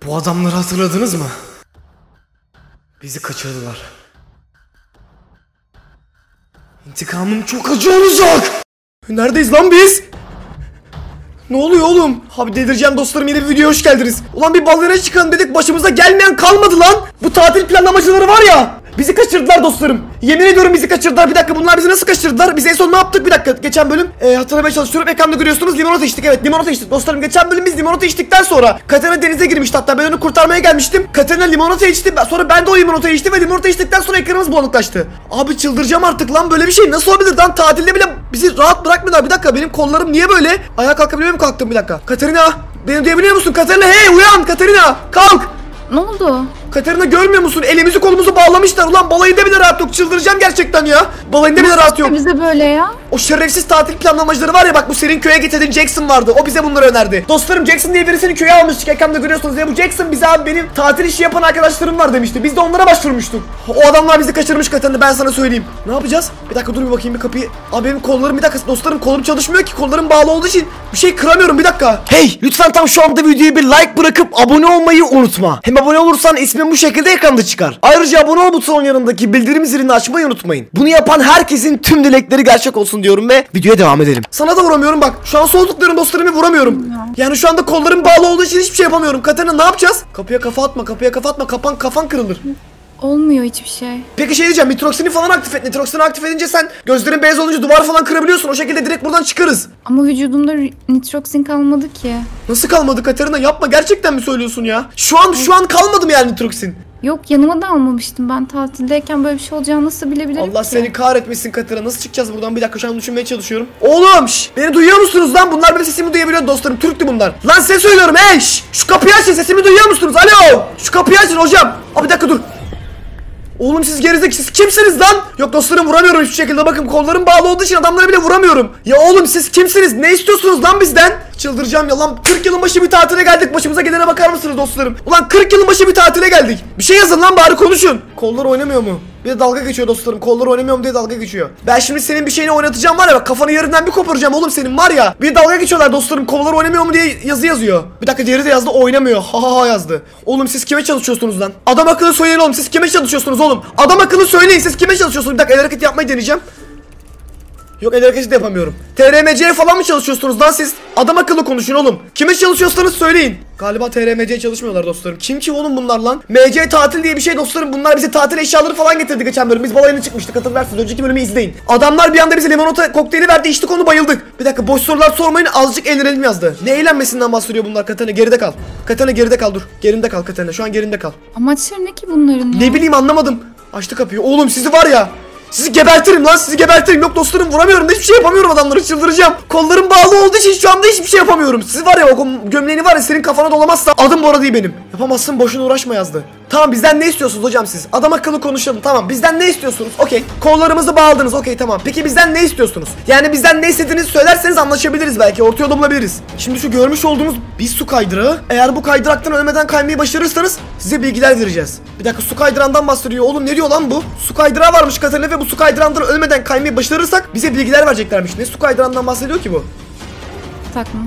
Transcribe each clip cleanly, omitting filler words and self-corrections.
Bu adamları hatırladınız mı? Bizi kaçırdılar. İntikamım çok acı olacak. Neredeyiz lan biz? Ne oluyor oğlum? Abi delireceğim dostlarım, yeni bir videoya hoş geldiniz. Ulan bir balığına çıkalım dedik, başımıza gelmeyen kalmadı lan. Bu tatil planlamacıları var ya, bizi kaçırdılar dostlarım. Yemin ediyorum bizi kaçırdılar. Bir dakika, bunlar bizi nasıl kaçırdılar? Biz en son ne yaptık? Bir dakika, geçen bölüm hatırlamaya çalışıyorum. Ekranda görüyorsunuz, limonata içtik. Evet, limonata içtik dostlarım. Geçen bölüm biz limonata içtikten sonra Katerina denize girmişti, hatta ben onu kurtarmaya gelmiştim. Katerina limonata içti, sonra ben de o limonata içtim ve limonata içtikten sonra ekranımız bulanıklaştı. Abi çıldıracağım artık lan, böyle bir şey nasıl olabilir lan? Tatilde bile bizi rahat bırakmıyorlar. Bir dakika, benim kollarım niye böyle? Ayağa kalkabiliyor muyum? Kalktım, bir dakika. Katerina, beni duyabiliyor musun? Katerina, hey uyan Katerina, kalk. Ne oldu? Katerina, görmüyor musun? Elimizi kolumuzu bağlamışlar. Ulan balayında bile rahat yok. Çıldıracağım gerçekten ya. Balayında bile rahat yok. Bize böyle ya. O şerefsiz tatil planlamacıları var ya, bak bu senin köye getirdiğin Jackson vardı. O bize bunları önerdi. Dostlarım, Jackson diye birisini köye almıştık. Ekranda görüyorsunuz ya, bu Jackson bize abi benim tatil işi yapan arkadaşlarım var demişti. Biz de onlara başvurmuştuk. O adamlar bizi kaçırmış Katerina, ben sana söyleyeyim. Ne yapacağız? Bir dakika dur bir bakayım bir kapıyı. Abi benim kollarım, bir dakika dostlarım, kolum çalışmıyor ki. Kollarım bağlı olduğu için bir şey kıramıyorum, bir dakika. Hey lütfen tam şu anda videoya bir like bırakıp abone olmayı unutma. Hem abone olursan ismin bu şekilde ekranda çıkar. Ayrıca abone ol butonun yanındaki bildirim zilini açmayı unutmayın. Bunu yapan herkesin tüm dilekleri gerçek olsun diyorum ve videoya devam edelim. Sana da vuramıyorum bak. Şu an solduklarım dostlarımı vuramıyorum. Yani şu anda kollarım bağlı olduğu için hiçbir şey yapamıyorum. Katerina, ne yapacağız? Kapıya kafa atma, kapıya kafa atma. Kafan kırılır. Olmuyor hiçbir şey. Peki şey diyeceğim, nitroksini falan aktif et. Nitroksini aktif edince sen gözlerin beyaz olunca duvar falan kırabiliyorsun. O şekilde direkt buradan çıkarız. Ama vücudumda nitroksin kalmadı ki. Nasıl kalmadı Katerina? Yapma, gerçekten mi söylüyorsun ya? Şu an kalmadı mı yani nitroksin? Yok, yanıma da almamıştım. Ben tatildeyken böyle bir şey olacağını nasıl bilebilirim Allah ki? seni kahretmesin Katerina. Nasıl çıkacağız buradan? Bir dakika, şu an düşünmeye çalışıyorum. Oğlum beni duyuyor musunuz lan? Bunlar benim sesimi duyabiliyor dostlarım. Türktü bunlar. Lan size söylüyorum, hey şu kapıyı açın, sesimi duyuyor musunuz? Alo, şu kapıyı açın hocam. Abi bir dakika dur. Oğlum siz gerizekalı, siz kimsiniz lan? Yok dostlarım, vuramıyorum hiçbir şekilde, bakın kollarım bağlı olduğu için adamları bile vuramıyorum. Ya oğlum siz kimsiniz? Ne istiyorsunuz lan bizden? Çıldıracağım ya lan, 40 yılın başı bir tatile geldik, başımıza gelene bakar mısınız dostlarım? Ulan 40 yılın başı bir tatile geldik. Bir şey yazın lan, bari konuşun. Kollar oynamıyor mu? Bir de dalga geçiyor dostlarım, kollar oynamıyor mu diye dalga geçiyor. Ben şimdi senin bir şeyini oynatacağım var ya, bak kafanı yerinden bir koparacağım oğlum senin var ya. Bir dalga geçiyorlar dostlarım, kollar oynamıyor mu diye yazı yazıyor. Bir dakika, diğeri de yazdı, oynamıyor, ha yazdı. Oğlum siz kime çalışıyorsunuz lan? Adam akıllı söyleyin oğlum, siz kime çalışıyorsunuz oğlum? Adam akıllı söyleyin, siz kime çalışıyorsunuz? Bir dakika, el hareketi yapmayı deneyeceğim. Yok, el hareketi de yapamıyorum. TRMC'ye falan mı çalışıyorsunuz lan siz? Adam akıllı konuşun oğlum. Kime çalışıyorsanız söyleyin. Galiba TRMC'ye çalışmıyorlar dostlarım. Kim ki oğlum bunlar lan? MC tatil diye bir şey dostlarım. Bunlar bize tatil eşyaları falan getirdi geçen bölüm. Biz balayına çıkmıştık, hatırlarsınız. Önceki bölümü izleyin. Adamlar bir anda bize limonata kokteyli verdi, içtik onu, bayıldık. Bir dakika, boş sorular sormayın, azıcık eğlenelim yazdı. Ne eğlenmesinden bahsediyor bunlar Katerina? Geride kal. Katerina geride kal, dur. Gerinde kal Katerina, şu an gerinde kal. Amaçları ne ki bunların ya? Ne bileyim, anlamadım. Açtı kapıyı. Oğlum sizi var ya, sizi gebertirim lan, sizi gebertirim. Yok dostlarım, vuramıyorum da hiçbir şey yapamıyorum, adamları çıldıracağım. Kollarım bağlı olduğu için şu anda hiçbir şey yapamıyorum. Sizi var ya, o gömleğini var ya, senin kafana dolamazsa adım Bora değil benim. Yapamazsın, boşuna uğraşma yazdı. Tamam, bizden ne istiyorsunuz hocam siz? Adam akıllı konuşalım, tamam. Bizden ne istiyorsunuz? Okey. Kollarımızı bağladınız, okey tamam. Peki bizden ne istiyorsunuz? Yani bizden ne istediğinizi söylerseniz anlaşabiliriz belki. Orta yolu bulabiliriz. Şimdi şu görmüş olduğumuz bir su kaydırağı. Eğer bu kaydıraktan ölmeden kaymayı başarırsanız size bilgiler vereceğiz. Bir dakika, su kaydırağından bahsediyor. Oğlum ne diyor lan bu? Su kaydırağı varmış Katerina ve bu su kaydırağından ölmeden kaymayı başarırsak bize bilgiler vereceklermiş. Ne su kaydırağından bahsediyor ki bu? Takma.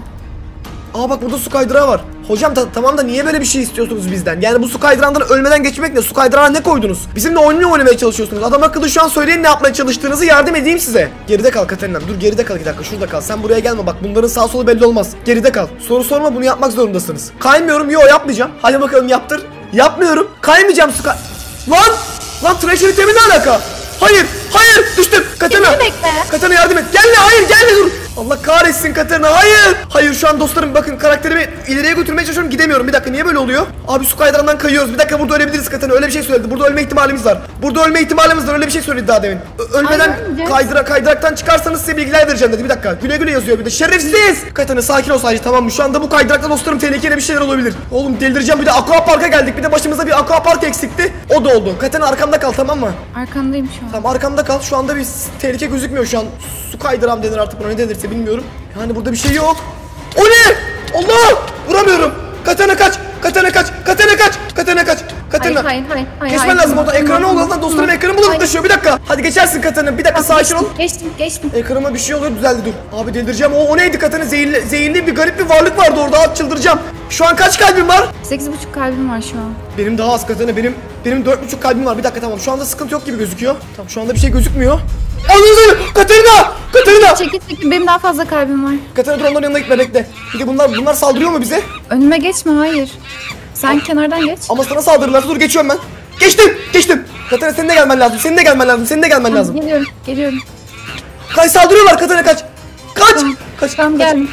Aa bak, burada su kaydırağı var. Hocam tamam da niye böyle bir şey istiyorsunuz bizden? Yani bu su kaydırağından ölmeden geçmek ne? Su kaydırağına ne koydunuz? Bizimle oyunu oynamaya çalışıyorsunuz. Adam akıllı şu an söyleyin ne yapmaya çalıştığınızı, yardım edeyim size. Geride kal Katerina. Dur geride kal, 2 dakika şurada kal. Sen buraya gelme bak, bunların sağ solu belli olmaz. Geride kal. Soru sorma, bunu yapmak zorundasınız. Kaymıyorum, yo yapmayacağım. Hadi bakalım yaptır. Yapmıyorum. Kaymayacağım Lan Treasure item'i ne alaka? Hayır düştüm Katerina. Katerina yardım et. Gelme, hayır gelme, dur. Allah kahretsin Katerina, hayır şu an dostlarım bakın, karakterimi ileriye götürmeye çalışıyorum, gidemiyorum. Bir dakika, niye böyle oluyor? Abi su kaydırağından kayıyoruz. Bir dakika, burada ölebiliriz Katerina, öyle bir şey söyledi. Burada ölme ihtimalimiz var. Öyle bir şey söyledi daha demin. Ölmeden kaydıraktan çıkarsanız size bilgiler vereceğim dedi. Bir dakika, güle güle yazıyor bir de, şerefsiz. Katerina sakin ol sadece, tamam mı? Şu anda bu kaydırakta dostlarım tehlikeli bir şeyler olabilir. Oğlum delireceğim, bir de aquaparka geldik, bir de başımıza bir aquapark eksikti. O da oldu. Katerina arkamda kal, tamam mı? Arkandayım şu an. Tamam, arkamda kal. Şu anda bir tehlike gözükmüyor şu an. Su kaydırağım denir artık buna, ne denirse bilmiyorum. Yani burada bir şey yok. O ne? Allah! Vuramıyorum. Katerina kaç. Hayır. Geçmen lazım oradan. Ekranı oluyor lan dostlarım, ekranı bulanıklaşıyor. Bir dakika. Hadi geçersin Katerina. Bir dakika, sakin ol. Geçtim. Ekranıma bir şey oluyor, düzeldi, dur. Abi delireceğim. O neydi Katerina? Zehirli bir garip bir varlık vardı orada. Çıldıracağım. Şu an kaç kalbim var? 8,5 kalbim var şu an. Benim daha az Katerina. Benim 4,5 kalbim var. Bir dakika tamam. Şu anda sıkıntı yok gibi gözüküyor. Tamam şu anda bir şey gözükmüyor. Anladım. Katerina! Katerina! Çekil benim daha fazla kalbim var. Katerina dur onların yanına gitme bekle. Bir de bunlar saldırıyor mu bize? Önüme geçme, hayır. Sen kenardan geç. Ama sana saldırırlarsa dur geçiyorum ben. Geçtim. Katerina senin de gelmen lazım. Senin de gelmen lazım. Geliyorum. Kaç saldırıyorlar Katerina kaç. Tamam, tamam, geldim.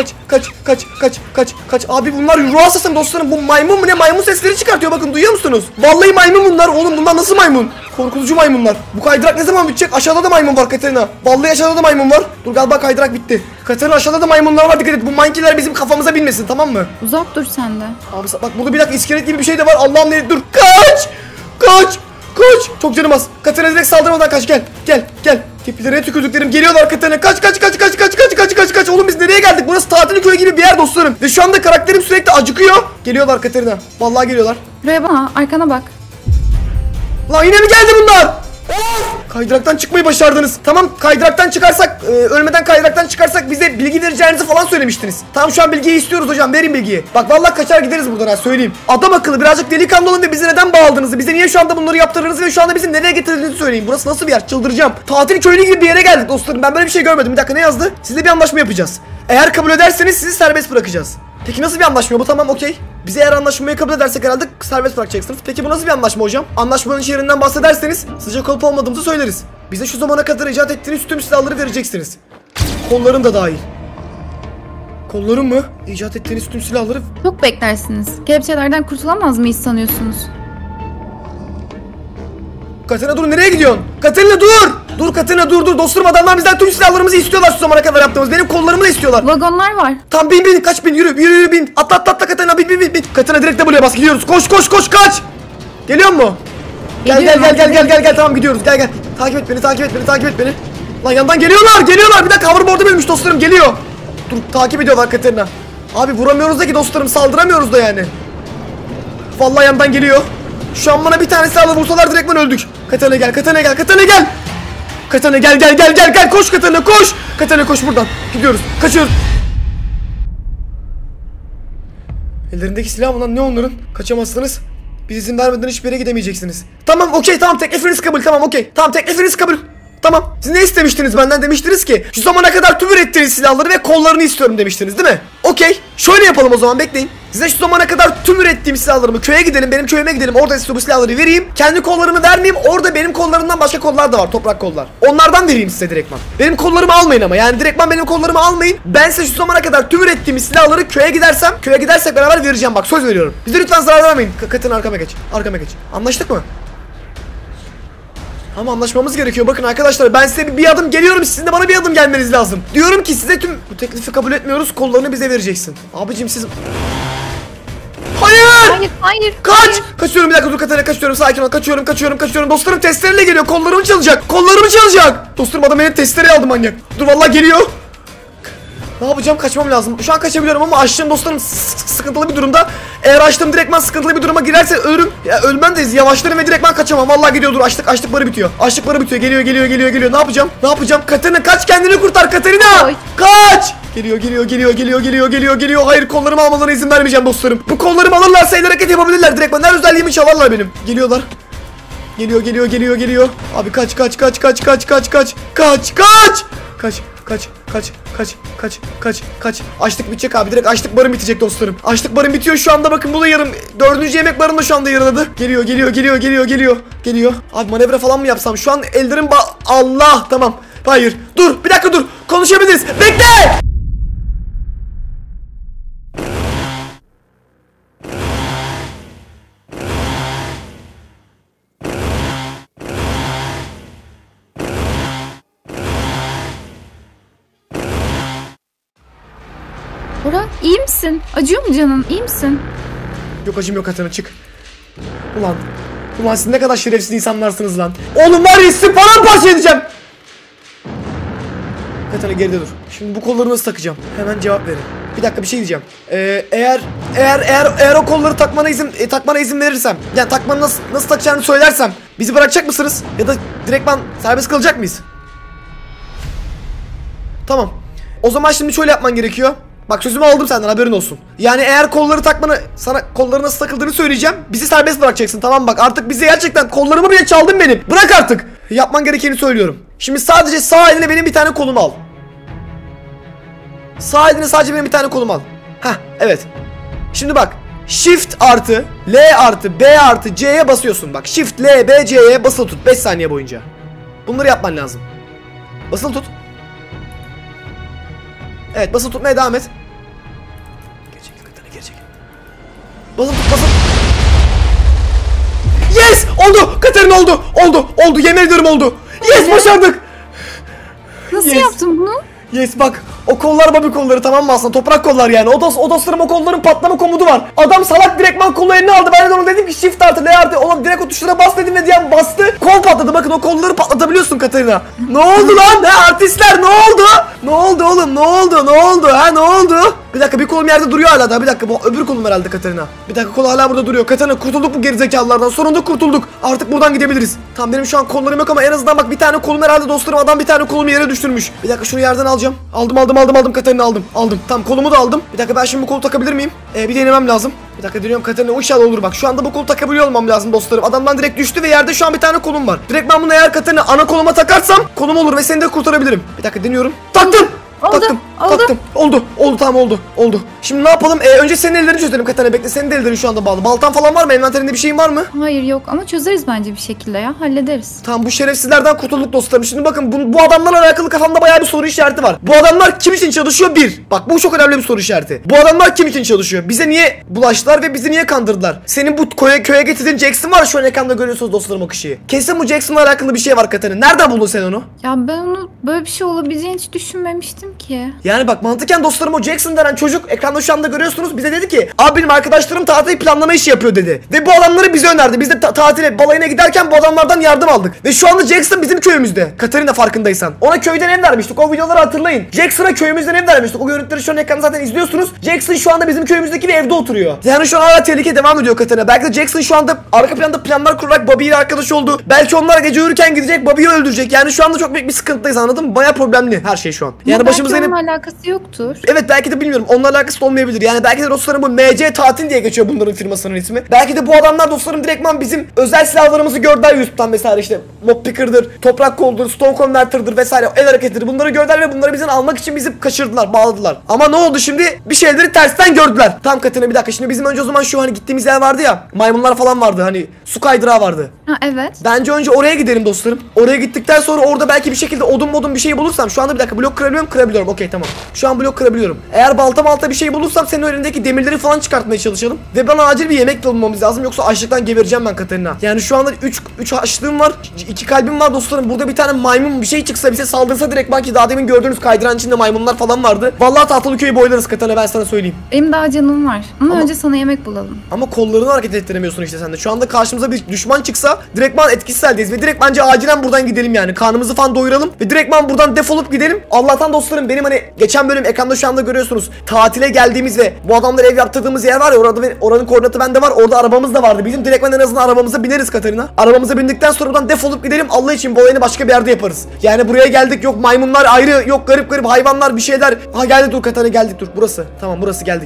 Kaç. Abi bunlar ruh hastası dostlarım. Bu maymun mu ne? Maymun sesleri çıkartıyor bakın duyuyor musunuz? Vallahi maymun bunlar. Oğlum bunlar nasıl maymun? Korkutucu maymunlar. Bu kaydırak ne zaman bitecek? Aşağıda da maymun var Katerina. Vallahi aşağıda da maymun var. Dur galiba kaydırak bitti. Katerina aşağıda da maymunlar var, dikkat et. Bu mankiler bizim kafamıza binmesin tamam mı? Uzak dur sen de. Abi bak burada bir dakika iskelet gibi bir şey de var. Allah'ım ne? Dur. Kaç. Çok canım az. Katerina direkt saldırmadan kaç gel. Tepkilerine tükürdüklerim geliyorlar Katerina. Kaç. Oğlum biz nereye geldik? Burası tatil köyü gibi bir yer dostlarım. Ve şu anda karakterim sürekli acıkıyor. Geliyorlar Katerina. Vallahi geliyorlar. Buraya bak, arkana bak. Lan yine mi geldi bunlar? Kaydıraktan çıkmayı başardınız. Tamam kaydıraktan çıkarsak ölmeden kaydıraktan çıkarsak bize bilgi vereceğinizi falan söylemiştiniz. Tamam şu an bilgiyi istiyoruz hocam, verin bilgiyi. Bak vallahi kaçar gideriz buradan ha söyleyeyim. Adam akıllı birazcık delikanlı olun ve bize neden bağladınız? Bize niye şu anda bunları yaptırdınız ve şu anda bizi nereye getirdiğinizi söyleyin. Burası nasıl bir yer? Çıldıracağım. Tatil köyü gibi bir yere geldik dostlarım. Ben böyle bir şey görmedim. Bir dakika ne yazdı? Sizle bir anlaşma yapacağız. Eğer kabul ederseniz sizi serbest bırakacağız. Peki nasıl bir anlaşma bu? Tamam okey. Biz eğer anlaşmayı kabul edersek herhalde serbest bırakacaksınız. Peki bu nasıl bir anlaşma hocam? Anlaşmanın içeriğinden bahsederseniz sıcak olup olmadığımızı söyleriz. Bize şu zamana kadar icat ettiğiniz tüm silahları vereceksiniz. Kolların da dahil. Kolların mı? İcat ettiğiniz tüm silahları... Çok beklersiniz. Kelepçelerden kurtulamaz mıyız sanıyorsunuz? Katerina dur, nereye gidiyorsun? Katerina dur! Dur Katerina dur dostlarım, adamlar bizden tüm silahlarımızı istiyorlar şu zamana kadar yaptığımız. Benim kollarımı da istiyorlar. Vagonlar var. Tam bin kaç bin yürü bin. Atla Katerina bin. Katerina direkt W'ye bas, gidiyoruz. Koş kaç. Geliyor mu? Gel tamam gidiyoruz gel. Takip et beni. Lan yandan geliyorlar. Bir dakika hoverboard'u bölmüş dostlarım, geliyor. Dur takip ediyorlar Katerina. Abi vuramıyoruz da ki dostlarım, saldıramıyoruz da yani. Vallahi yandan geliyor. Şu an bana bir tane silahla vursalar direktmen öldük. Katerina gel. Katerina gel. Koş Katerina koş. Katerina koş buradan. Gidiyoruz. Kaçıyoruz. Ellerindeki silah mı lan, ne onların? Kaçamazsınız. Biz izin vermeden hiçbir yere gidemeyeceksiniz. Tamam okey tamam, teklifiniz kabul. Tamam okey. Tamam teklifiniz kabul. Tamam. Siz ne istemiştiniz benden? Demiştiniz ki şu zamana kadar tüm ürettiğiniz silahları ve kollarını istiyorum demiştiniz değil mi? Okey. Şöyle yapalım o zaman, bekleyin. Size şu zamana kadar tüm ürettiğim silahlarımı, köye gidelim, benim köyüme gidelim, orada size bu silahları vereyim. Kendi kollarımı vermeyeyim, orada benim kollarımdan başka kollar da var, toprak kollar. Onlardan vereyim size direktman. Benim kollarımı almayın ama, yani direktman benim kollarımı almayın. Ben size şu zamana kadar tüm ürettiğim silahları köye gidersek beraber vereceğim, bak söz veriyorum. Bize lütfen zarar vermeyin. Katerina arkama geç. Anlaştık mı? Ama anlaşmamız gerekiyor. Bakın arkadaşlar, ben size bir adım geliyorum, sizin de bana bir adım gelmeniz lazım. Diyorum ki size bu teklifi kabul etmiyoruz, kollarını bize vereceksin. Abicim siz... Hayır. Kaç! Kaçıyorum, bir dakika dur Katerina, kaçıyorum, sakin ol. Kaçıyorum. Dostlarım testereyle geliyor, kollarımı çalacak. Dostlarım adam benim testereye aldı, manyak. Dur vallahi geliyor. Ne yapacağım? Kaçmam lazım. Şu an kaçabiliyorum ama açtığım dostlarım sıkıntılı bir durumda. Eğer açtığım direktman sıkıntılı bir duruma girerse ölürüm. Ya ölmem de yavaşlarım ve direktman kaçamam. Vallahi gidiyor, dur açlık barı bitiyor. Geliyor. Ne yapacağım? Katerina kaç, kendini kurtar Katerina. Oy. Kaç! Geliyor. Hayır, kollarımı almalarına izin vermeyeceğim dostlarım. Bu kollarımı alırlarsa el hareket yapabilirler direktman. Her özelliğimi çalarlar benim. Geliyorlar. Geliyor. Abi kaç. Kaç. Açlık bitecek abi, direkt açlık barım bitecek dostlarım. Açlık barım bitiyor şu anda, bakın bu da yarım. 4. yemek barım da şu anda yarıladı. Geliyor. Abi manevra falan mı yapsam? Şu an ellerim Allah, tamam. Hayır. Dur bir dakika, dur. Konuşabiliriz. Bekle. Bora, iyi misin? Acıyor mu canın? İyi misin? Yok acım yok Katerina, çık. Ulan siz ne kadar şerefsiz insanlarsınız lan. Oğlum var ya, sizi paramparça edeceğim. Katerina geride dur. Şimdi bu kolları nasıl takacağım? Hemen cevap verin. Bir dakika, bir şey diyeceğim. Eğer o kolları takmana izin verirsem, yani takmanı nasıl takacağını söylersem, bizi bırakacak mısınız? Ya da direktman serbest kalacak mıyız? Tamam. O zaman şimdi şöyle yapman gerekiyor. Bak sözümü aldım senden, haberin olsun. Yani eğer kolları takmanı, sana kolları nasıl takıldığını söyleyeceğim. Bizi serbest bırakacaksın, tamam bak. Artık bizi gerçekten kollarımı bile çaldın benim. Bırak artık. Yapman gerekeni söylüyorum. Şimdi sadece sağ eline benim bir tane kolumu al. Sağ eline sadece benim bir tane kolumu al. Heh, evet. Şimdi bak. Shift artı L artı B artı C'ye basıyorsun. Bak Shift L B C'ye basılı tut 5 saniye boyunca. Bunları yapman lazım. Basılı tut. Evet, basılı tutmaya devam et. Geri çekil Katerina, geri çekil. Basılı tut, basılı. Yes! Oldu! Katerina oldu! Oldu! Yemin ediyorum oldu! Yes, başardık! Nasıl Yes. yaptın bunu? Yes, bak o kollar babi kolları, tamam mı aslında, toprak kollar yani. O dostlarım, o kolların patlama komutu var. Adam salak direktman kolu eline aldı. Ben de ona dedim ki shift artı L artı, oğlum direkt o tuşlara bas dedim ve diyen bastı. Kol patladı, bakın o kolları patlatabiliyorsun Katerina. Ne oldu lan? Artistler ne oldu? Ne oldu oğlum, ne oldu ha, ne oldu? Bir dakika, bir kolum yerde duruyor hala daha. Bir dakika, bu öbür kolum herhalde Katerina. Bir dakika, kol hala burada duruyor. Katerina, kurtulduk bu gerizekalılardan, sonunda kurtulduk. Artık buradan gidebiliriz. Tamam, benim şu an kollarım yok ama en azından bak bir tane kolum herhalde dostlarım. Adam bir tane kolumu yere düşürmüş. Bir dakika, şunu yerden alacağım. Aldım Katerina, aldım. Tamam, kolumu da aldım. Bir dakika, ben şimdi bu kolu takabilir miyim? Bir denemem lazım. Bir dakika, deniyorum Katerina, inşallah olur bak. Şu anda bu kolu takabiliyor olmam lazım dostlarım. Adamdan direkt düştü ve yerde şu an bir tane kolum var. Direkt ben bunu eğer Katerina ana koluma takarsam kolum olur ve seni de kurtarabilirim. Bir dakika, deniyorum. Taktım. Taktım. Oldu, tamam, oldu. Şimdi ne yapalım? Önce senin ellerini çözelim Katerina, bekle, senin de ellerin şu anda bağlı. Baltan falan var mı? Envanterinde bir şeyin var mı? Hayır, yok ama çözeriz bence bir şekilde ya. Hallederiz. Tamam, bu şerefsizlerden kurtulduk dostlarım. Şimdi bakın, bu adamlarla alakalı kafamda bayağı bir soru işareti var. Bu adamlar kim için çalışıyor? Bak bu çok önemli bir soru işareti. Bu adamlar kim için çalışıyor? Bize niye bulaştılar ve bizi niye kandırdılar? Senin bu köye getirdiğin Jackson var, şu an ekranda görüyorsunuz dostlarım o kişiyi. Kesin bu Jackson'la alakalı bir şey var Katerina. Nereden buldun sen onu? Ya ben onu böyle bir şey olabileceğini hiç düşünmemiştim ki. Yani bak, mantıken dostlarım o Jackson denen çocuk, ekranda şu anda görüyorsunuz, bize dedi ki abi benim arkadaşlarım tatil planlama işi yapıyor dedi. Ve bu adamları bize önerdi. Biz de tatile, balayına giderken bu adamlardan yardım aldık. Ve şu anda Jackson bizim köyümüzde. Katerina, farkındaysan. Ona köyden ev vermiştik. O videoları hatırlayın. Jackson'a köyümüzden ev vermiştik. O görüntüleri şu an ekranda zaten izliyorsunuz. Jackson şu anda bizim köyümüzdeki bir evde oturuyor. Yani şu an hala tehlike devam ediyor Katerina. Belki de Jackson şu anda arka planda planlar kurarak Bobby ile arkadaş oldu. Belki onlar gece uyurken gidecek, Bobby'yi öldürecek. Yani şu anda çok büyük bir sıkıntıdayız, anladın mı? Bayağı problemli her şey şu an. Yani başımıza belki onunla alakası yoktur. Evet, belki de bilmiyorum. Onunla alakası olmayabilir. Yani belki de dostlarım bu MC Tatil diye geçiyor bunların firmasının ismi. Belki de bu adamlar dostlarım direktman bizim özel silahlarımızı gördüler YouTube'dan vesaire, işte Mob Picker'dır, Toprak Kol'dur, Stone Converter'dır vesaire, el hareketidir. Bunları gördüler ve bunları bizden almak için bizi kaçırdılar, bağladılar. Ama ne oldu şimdi? Bir şeyleri tersten gördüler. Tamam Katerina, bir dakika. Şimdi bizim önce o zaman şu hani gittiğimiz yer vardı ya. Maymunlar falan vardı. Hani su kaydırağı vardı. Ha, evet. Bence önce oraya gidelim dostlarım. Oraya gittikten sonra orada belki bir şekilde odun bir şey bulursam. Şu anda bir dakika, blok kırabiliyorum. Okey, tamam. Şu an blok kırabiliyorum. Eğer balta bir şey bulursam senin önündeki demirleri falan çıkartmaya çalışalım. Ve bana acil bir yemek bulmamız lazım. Yoksa açlıktan gebereceğim ben Katerina. Yani şu anda 3 açlığım var. 2 kalbim var dostlarım. Burada bir tane maymun bir şey çıksa, bize saldırsa direkt, belki daha demin gördüğünüz kaydıran içinde maymunlar falan vardı. Vallahi tahtalı köyü boylarız Katerina, ben sana söyleyeyim. Benim daha canım var. Ama önce sana yemek bulalım. Ama kollarını hareket ettiremiyorsun işte sen de. Şu anda karşımıza bir düşman çıksa direktman etkisiz haldeyiz ve direkt bence acilen buradan gidelim yani. Karnımızı falan doyuralım ve direktman buradan defolup gidelim. Allah'tan dostlarım, benim hani geçen bölüm ekranda şu anda görüyorsunuz. Tatile geldiğimiz ve bu adamlara ev yaptırdığımız yer var ya, orada oranın koordinatı bende var. Orada arabamız da vardı. Bizim direktmen en azından arabamıza bineriz Katerina. Arabamıza bindikten sonra buradan defolup gidelim. Allah için bu olayını başka bir yerde yaparız. Yani buraya geldik, yok maymunlar ayrı, yok garip hayvanlar bir şeyler. Ha, geldik dur Katerina, geldik dur. Burası. Tamam, burası, geldik.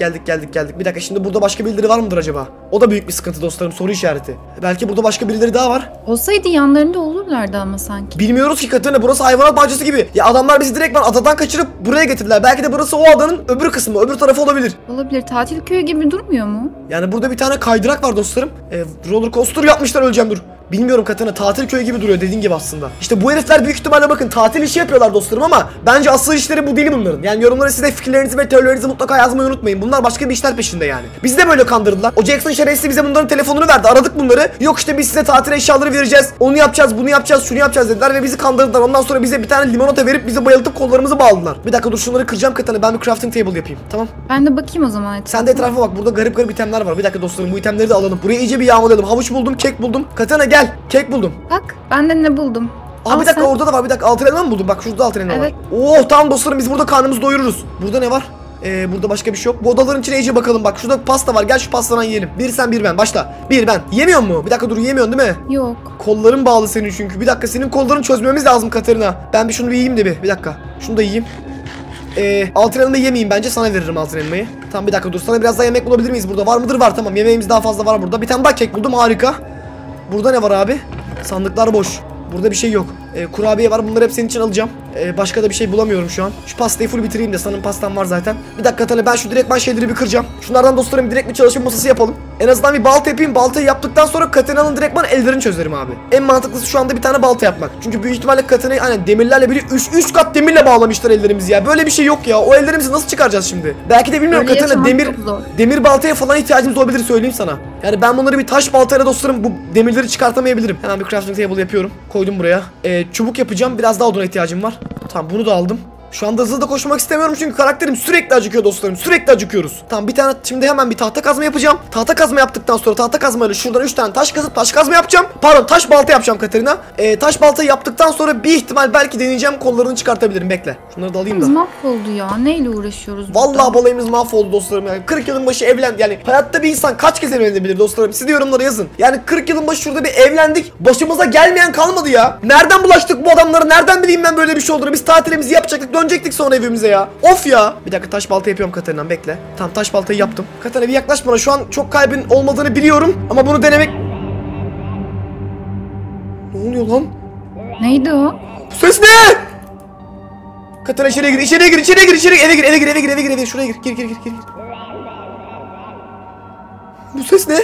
Bir dakika, şimdi burada başka birileri var mıdır acaba? O da büyük bir sıkıntı dostlarım, soru işareti. Belki burada başka birileri daha var. Olsaydı yanlarında olurlardı ama sanki. Bilmiyoruz ki Katerina, burası hayvanat bahçesi gibi. Ya adamlar bizi direktmen adadan kaçırıp buraya getirdiler. Belki de burası o adanın öbür kısmı, öbür tarafı olabilir. Olabilir. Tatil köyü gibi durmuyor mu? Yani burada bir tane kaydırak var dostlarım. Roller coaster yapmışlar, öleceğim dur. Bilmiyorum Katerina, tatil köyü gibi duruyor dediğin gibi aslında. İşte bu herifler büyük ihtimalle bakın tatil işi yapıyorlar dostlarım ama bence asıl işleri bu değil bunların. Yani yorumlara size fikirlerinizi ve teorilerinizi mutlaka yazmayı unutmayın. Bunlar başka bir işler peşinde yani. Bizi de böyle kandırdılar. O Jackson şerefsiz bize bunların telefonunu verdi. Aradık bunları. Yok işte biz size tatil eşyaları vereceğiz. Onu yapacağız, bunu yapacağız, şunu yapacağız dediler ve bizi kandırdılar. Ondan sonra bize bir tane limonata verip bizi bayıltıp kollarımızı bağladılar. Bir dakika dur, şunları kıracağım Katerina. Ben bir crafting table yapayım. Tamam. Ben de bakayım o zaman etrafa. Sen de etrafa bak. Burada garip itemler var. Bir dakika dostlarım, bu itemleri de alalım. Buraya iyice bir yağmalayalım. Havuç buldum, kek buldum. Katerina gel. Kek buldum. Bak, ben de ne buldum. Aa, bir dakika, orada da var. Bir dakika, altın elma mı buldum? Bak şurada altın elma Evet. var. Oh tamam dostlarım, biz burada karnımızı doyururuz. Burada ne var? Burada başka bir şey yok. Bu odaların içine iyice bakalım. Bak şurada pasta var. Gel şu pastadan yiyelim. Bir sen bir ben. Başla. Bir ben. Yemiyor mu? Bir dakika dur, yemiyorsun değil mi? Yok. Kolların bağlı senin çünkü. Bir dakika, senin kollarını çözmemiz lazım Katerina. Ben bir şunu bir yiyeyim de bir. Bir dakika. Şunu da yiyeyim. Altın elmayı yemeyeyim bence, sana veririm altın elmayı. Tamam bir dakika dur, sana biraz daha yemek bulabilir miyiz burada? Var mıdır? Var, tamam yemeğimiz daha fazla var burada. Bir tane daha kek buldum, harika. Burada ne var abi? Sandıklar boş. Burada bir şey yok. Kurabiye var, bunları hep senin için alacağım. Başka da bir şey bulamıyorum şu an. Şu pastayı full bitireyim de, sanırım pastam var zaten. Bir dakika Tale, ben şu direktman şeyleri bir kıracağım. Şunlardan dostlarım direkt bir çalışma masası yapalım. En azından bir balta yapayım. Baltayı yaptıktan sonra Katarina'nın direktman ellerini çözerim abi. En mantıklısı şu anda bir tane balta yapmak. Çünkü büyük ihtimalle Katarina'yı hani demirlerle biri 3 kat demirle bağlamışlar ellerimizi ya. Böyle bir şey yok ya. O ellerimizi nasıl çıkaracağız şimdi? Belki de bilmiyorum, Katarina demir baltaya falan ihtiyacımız olabilir, söyleyeyim sana. Yani ben bunları bir taş baltayla dostlarım bu demirleri çıkartamayabilirim. Hemen bir crafting table yapıyorum. Koydum buraya. Çubuk yapacağım. Biraz daha oduna ihtiyacım var. Tamam bunu da aldım. Şu anda hızlı da koşmak istemiyorum çünkü karakterim sürekli acıkıyor dostlarım. Sürekli acıkıyoruz. Tamam bir tane şimdi hemen bir tahta kazma yapacağım. Tahta kazma yaptıktan sonra tahta kazmayla şuradan 3 tane taş kazıp taş kazma yapacağım. Pardon, taş balta yapacağım Katarina. Taş baltayı yaptıktan sonra bir ihtimal belki deneyeceğim, kollarını çıkartabilirim. Bekle. Şunları da alayım da. Mahvoldu ya. Neyle uğraşıyoruz Vallahi burada? balayımız mahvoldu dostlarım yani. 40 yılın başı evlendi. Yani hayatta bir insan kaç kez evlenebilir dostlarım? Siz de yorumlara yazın. Yani 40 yılın başı şurada bir evlendik. Başımıza gelmeyen kalmadı ya. Nereden bulaştık bu adamlara? Nereden bileyim ben böyle bir şey olduğunu? Biz tatilimizi yapacaktık, dönecektik sonra evimize ya. Of ya. Bir dakika taş balta yapıyorum Katarina'm, bekle. Tamam taş baltayı yaptım. Katarina bir yaklaş bana. Şu an çok kaybın olmadığını biliyorum ama bunu denemek... Ne oluyor lan? Neydi o? Bu ses ne? Katarina içeriye gir, içeriye gir, içeriye gir, içeriye gir, eve gir, eve gir, eve gir, eve gir, eve gir, şuraya gir, gir, gir, gir, gir. Bu ses ne?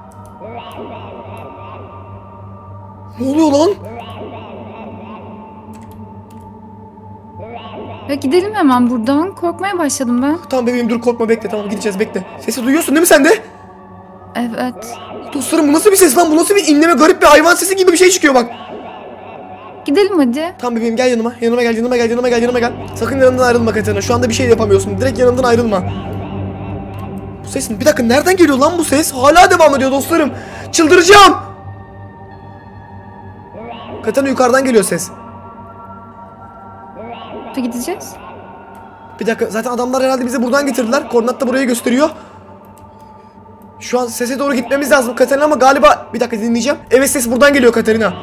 Ne oluyor lan? Ya gidelim hemen buradan. Korkmaya başladım ben. Tamam bebeğim dur, korkma, bekle, tamam gideceğiz, bekle. Sesi duyuyorsun değil mi sen de? Evet. Dostlarım bu nasıl bir ses lan? Bu nasıl bir inleme, garip bir hayvan sesi gibi bir şey çıkıyor bak. Gidelim hadi. Tamam bebeğim gel yanıma. Yanıma gel, yanıma gel, yanıma gel, yanıma gel. Sakın yanımdan ayrılma Katerina. Şu anda bir şey yapamıyorsun. Direkt yanımdan ayrılma. Bu ses bir dakika, nereden geliyor lan bu ses? Hala devam ediyor dostlarım. Çıldıracağım. Katerina yukarıdan geliyor ses. Gideceğiz. Bir dakika, zaten adamlar herhalde bizi buradan getirdiler. Koordinat da burayı gösteriyor. Şu an sese doğru gitmemiz lazım Katerina ama galiba... Bir dakika dinleyeceğim. Evet ses buradan geliyor Katerina.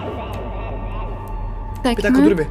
Bir dakika dur bir.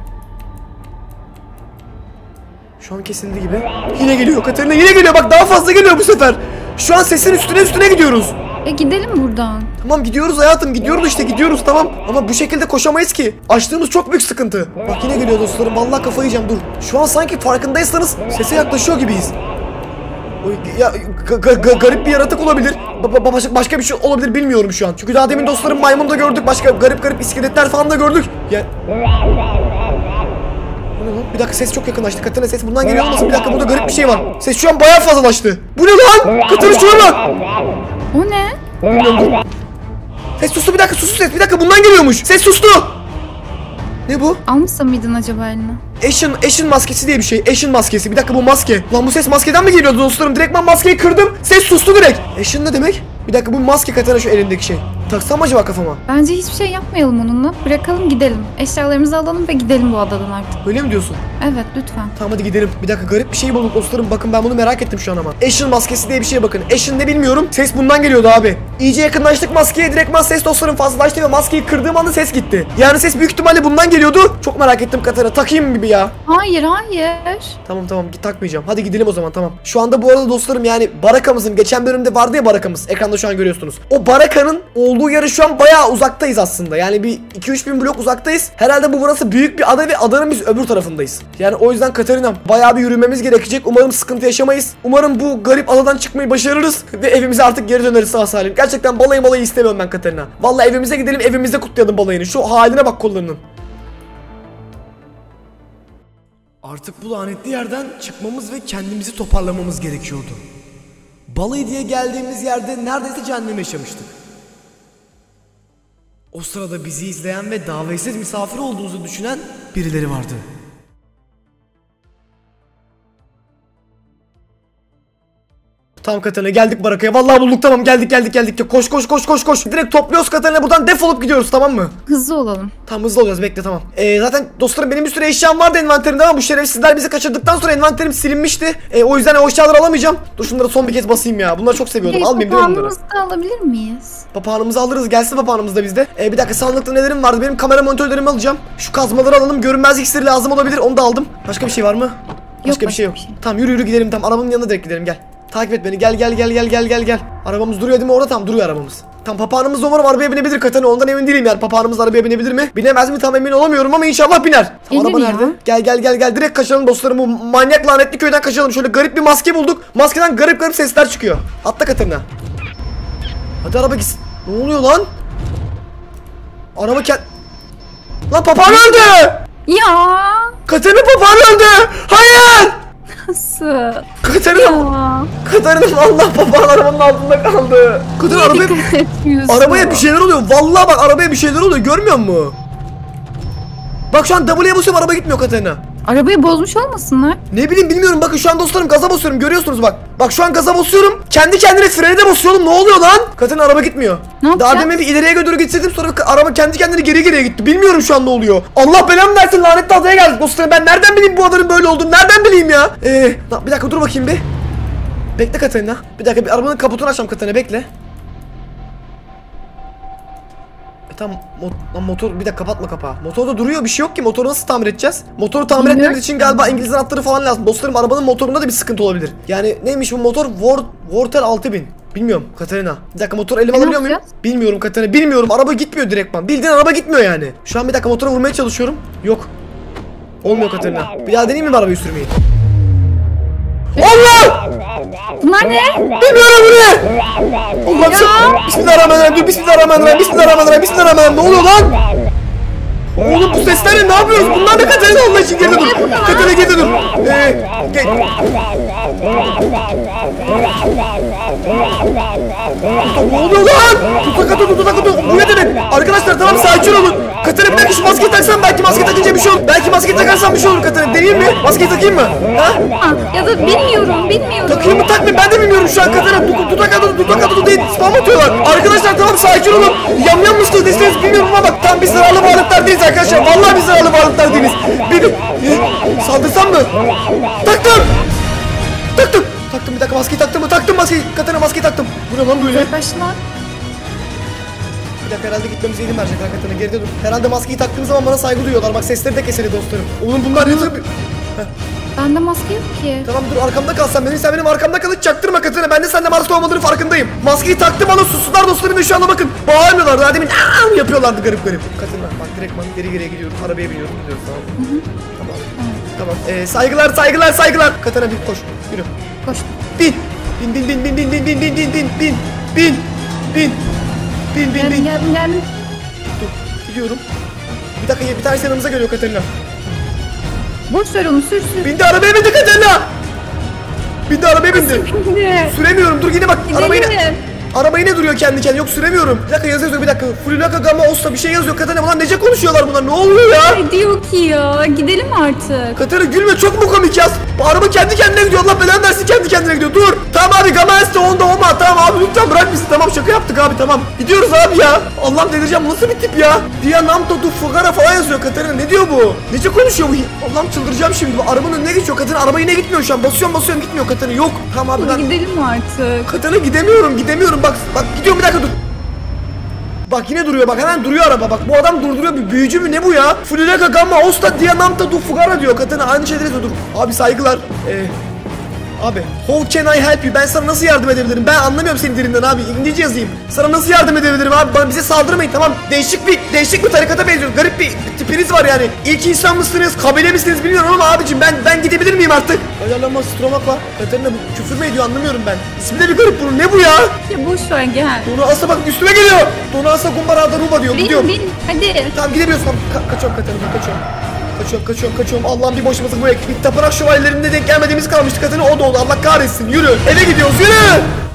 Şu an kesildi gibi. Yine geliyor Katerina, yine geliyor, bak daha fazla geliyor bu sefer. Şu an sesin üstüne gidiyoruz. Gidelim buradan. Tamam gidiyoruz hayatım, gidiyoruz işte, gidiyoruz tamam. Ama bu şekilde koşamayız ki. Açtığımız çok büyük sıkıntı. Bak yine geliyor dostlarım, vallahi kafayı yiyeceğim, dur. Şu an sanki farkındaysanız sese yaklaşıyor gibiyiz. Ya garip bir yaratık olabilir. Başka bir şey olabilir, bilmiyorum şu an. Çünkü daha demin dostlarım maymunu da gördük. Başka garip iskeletler falan da gördük. Ya... Bir dakika ses çok yakınlaştı. Katerina ses bundan geliyor olmasın? Bir dakika, burada garip bir şey var. Ses şu an bayağı fazlalaştı. Bu ne lan? Katerina şuna bak. O ne? Bilmiyorum. Ses sustu, bir dakika, sustu ses. Bir dakika, bundan geliyormuş. Ses sustu. Ne bu? Almışsa mıydın acaba eline? Ashen maskesi diye bir şey. Ashen maskesi. Bir dakika, bu maske. Lan bu ses maskeden mi geliyordu dostlarım? Direkt ben maskeyi kırdım. Ses sustu direkt. Ashen ne demek? Bir dakika, bu maske Katerina, şu elindeki şey. Taksam mı acaba kafama? Bence hiçbir şey yapmayalım onunla. Bırakalım gidelim. Eşyalarımızı alalım ve gidelim bu adadan artık. Öyle mi diyorsun? Evet lütfen. Tamam hadi gidelim. Bir dakika, garip bir şey bulduk dostlarım. Bakın ben bunu merak ettim şu an ama. Ashen maskesi diye bir şeye bakın. Ashen ne bilmiyorum. Ses bundan geliyordu abi. İyice yakınlaştık maskeye. Direktman ses dostlarım fazlalaştı ve maskeyi kırdığım anda ses gitti. Yani ses büyük ihtimalle bundan geliyordu. Çok merak ettim Katerina. Takayım gibi ya. Hayır. Tamam takmayacağım. Hadi gidelim o zaman, tamam. Şu anda bu arada dostlarım yani barakamızın, geçen bölümde vardı ya barakamız. Ekranda şu an görüyorsunuz. O barakanın olduğu yere şu an bayağı uzaktayız aslında. Yani bir 2-3 bin blok uzaktayız. Herhalde burası büyük bir ada ve adanın biz öbür tarafındayız. Yani o yüzden Katerina'm bayağı bir yürümemiz gerekecek. Umarım sıkıntı yaşamayız. Umarım bu garip adadan çıkmayı başarırız ve evimize artık geri döneriz sağ salim. Gerçekten balayı istemiyorum ben Katerina. Vallahi evimize gidelim, evimizde kutlayalım balayını. Şu haline bak kollarının. Artık bu lanetli yerden çıkmamız ve kendimizi toparlamamız gerekiyordu. Balayı diye geldiğimiz yerde neredeyse cehennem yaşamıştık. O sırada bizi izleyen ve davetsiz misafir olduğumuzu düşünen birileri vardı. Tamam Katerina, geldik barakaya. Vallahi bulduk, tamam geldik. Koş. Direkt topluyoruz Katerina, buradan defolup gidiyoruz, tamam mı? Hızlı olalım. Tamam hızlı olacağız, bekle, tamam. Zaten dostlarım benim bir sürü eşyam vardı envanterimde ama bu şerefsizler bizi kaçırdıktan sonra envanterim silinmişti. O yüzden o eşyaları alamayacağım. Dur şunları son bir kez basayım ya. Bunları çok seviyordum. Almayayım değil mi bunları? Papağanımızı da alabilir miyiz? Papağanımızı alırız, gelsin papağanımız da bizde. Bir dakika, sandıkta nelerim vardı? Benim kamera monitörlerimi alacağım. Şu kazmaları alalım. Görünmezlik iksiri lazım olabilir. Onu da aldım. Başka bir şey var mı? Başka bir şey yok. Tamam yürü gidelim, tamam arabanın yanına direkt gidelim, gel. Takip et beni, gel. Arabamız duruyor değil mi orada? Tamam duruyor arabamız. Tam papağanımız da umarım arabaya binebilir Katerina, ondan emin değilim yani. Papağanımız arabaya binebilir mi? Binemez mi tam emin olamıyorum ama inşallah biner. Tam araba nerede? Gel direkt kaçalım dostlarım, bu manyak lanetli köyden kaçalım. Şöyle garip bir maske bulduk. Maskeden garip sesler çıkıyor. Atla Katerina. Hadi araba gitsin. Ne oluyor lan? Araba Lan papağan öldü! Ya Katerina papağan öldü! Hayır! nasıl? Katerina Allah, papağan arabanın altında kaldı. Katerina arabaya bir şeyler oluyor. Vallahi bak arabaya bir şeyler oluyor, görmüyor musun? Bak şu an W'ye basıyorum, araba gitmiyor Katerina. Arabayı bozmuş olmasınlar? Ne bileyim, bilmiyorum. Bakın şu an dostlarım gaza basıyorum, görüyorsunuz bak. Bak şu an gaza basıyorum. Kendi kendine frene de basıyorum. Ne oluyor lan? Katerina araba gitmiyor. Ne yapacağız? Daha demin bir ileriye doğru gitseydim, sonra araba kendi kendine geriye gitti. Bilmiyorum şu an ne oluyor. Allah belamı versin, lanetli adaya geldik dostlarım. Ben nereden bileyim bu adanın böyle olduğunu? Nereden bileyim ya? Bir dakika dur bakayım bir. Bekle Katerina. Bir dakika, bir arabanın kaputunu açacağım Katerina, bekle. Tamam motor, bir dakika kapatma kapağı. Motorda duruyor, bir şey yok ki, motoru nasıl tamir edeceğiz? Motoru tamir etmemiz için galiba İngiliz anahtarı falan lazım. Dostlarım arabanın motorunda da bir sıkıntı olabilir. Yani neymiş bu motor? Wortel 6000. Bilmiyorum Katerina. Bir dakika motoru elime alabiliyor muyum? Bilmiyorum Katerina, bilmiyorum. Araba gitmiyor direktman. Bildiğin araba gitmiyor yani. Şu an bir dakika motora vurmaya çalışıyorum. Yok. Olmuyor Katerina. Bir daha deneyeyim mi arabayı sürmeyi? Allah! Bunlar ne? Bilmiyorum bu ne? Allah'ım Bismillahirrahmanirrahim. Bismillahirrahmanirrahim. Ne oluyor lan? Oğlum bu sesler ne yapıyoruz? Bunlar ne Katerina, Allah için geride dur. Katerina geride dur. Gel. Ne oluyor lan? Tutak atıyor. Bu ne demek? Arkadaşlar tamam, sakin olun. Katerina bir dakika şu maskeyi taksam, belki maske takınca bir şey olur. Belki maskeyi takarsam bir şey olur Katerina. Deneyeyim mi? Maskeyi takayım mı? Ha? Ya da bilmiyorum. Takayım mı takmayayım, ben de bilmiyorum şu an Katerina. Tutak atıyor değil, spam atıyorlar. Arkadaşlar tamam sakin olun. Yamyam mısınız deseniz bilmiyorum ama bak tam biz zararlı varlıklar değiliz arkadaşlar. Vallahi biz zararlı varlıklar değiliz. Saldırsam mı? Taktım bir dakika, maskeyi taktım mı? Taktım maskeyi. Katerina maskeyi taktım. Bu ne lan böyle? Başına. Bir dakika, herhalde gitmemize izin verecekler Katerina, geride dur. Herhalde maskeyi taktığımız zaman bana saygı duyuyorlar. Bak sesleri de keseli dostlarım. Oğlum bunlar ne tabi? Bende maske yok ki. Tamam dur, arkamda kal sen benim arkamda kal, hiç çaktırma Katerina. Ben de sende maske olmadığını farkındayım. Maskeyi taktım, bana sussunlar dostlarım ve şu anda bakın bağırmıyorlar. Daha demin yapıyorlardı garip. Katerina bak direktman geriye gidiyoruz. Arabaya biniyoruz, gidiyoruz tamam. Tamam. Saygılar. Katerina bir koş, yürü. Koş. Bin. Geldim. Dur, gidiyorum. Bir dakika, bir tanesi yanımıza geliyor Katerina. Boş ver onu, sür. Bindi, arabaya bindi Katerina. Süremiyorum, dur yine bak. Araba yine duruyor kendi kendine. Yok süremiyorum. Bir dakika yazıyor, bir dakika. Fulilaka Gamma Osta bir şey yazıyor Katerina. Bunlar nece konuşuyorlar bunlar? Ne oluyor ya? Ne diyor ki ya? Gidelim artık. Katerina gülme, çok mu komik ya? Bu araba kendi kendine gidiyor. Allah belanı versin, kendi kendine gidiyor. Dur. Tamam abi, Gamma Osta onda olma. Tamam abi lütfen bırak bizi. Tamam şaka yaptık abi, tamam. Gidiyoruz abi ya. Allah'ım delireceğim, nasıl bir tip ya? Dia Namto du Fugara falan yazıyor Katerina. Ne diyor bu? Nece konuşuyor bu? Allah'ım çıldıracağım şimdi. Bu arabanın önüne geçiyor Katerina. Araba yine gitmiyor şu an. Basıyorum gitmiyor Katerina. Yok. Tamam abi ben... Gidelim artık. Katerina gidemiyorum. Bak gidiyorum, bir dakika dur. Bak yine duruyor, bak hemen duruyor araba. Bak bu adam durduruyor, bir büyücü mü ne bu ya? Fulilaka Gamma Osta Dia Namto du Fugara diyor Katerina. Aynı şeyleri söylüyor. Dur. Abi saygılar. Abi how can I help you? Ben sana nasıl yardım edebilirim? Ben anlamıyorum senin dilinden abi. İngilizce yazayım. Sana nasıl yardım edebilirim abi? Bize saldırmayın, tamam. Değişik bir tarikata benziyor. Garip bir tipiniz var yani. İlk insan mısınız? Kabile misiniz bilmiyorum ama abicim ben gidebilir miyim artık? Ayarlanma Stromak'la. Katerina bu küfür mü ediyor anlamıyorum ben. İsmi de bir garip bunun. Ne bu ya? Ya boş ver gel. Dona Asa bak üstüme geliyor. Dona Asa Gumbarada Ruba diyor. Gidiyorum. Bin hadi. Tamam gidebiliyorsun. Kaçıyorum Katerina, kaçıyorum. Allah'ım bir boşumuzluk bu ek. Bir tapınak şövalyelerinde denk gelmediğimiz kalmıştı Katerina, o da oldu. Allah kahretsin. Yürü. Eve gidiyoruz, yürü.